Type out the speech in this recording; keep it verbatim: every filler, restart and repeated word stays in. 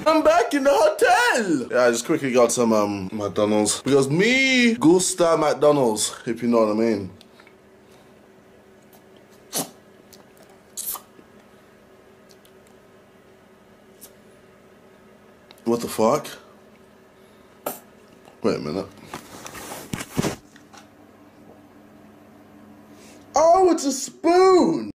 I'm back in the hotel. Yeah, I just quickly got some um McDonald's because me gusta McDonald's, if you know what I mean. What the fuck? Wait a minute. Oh, it's a spoon!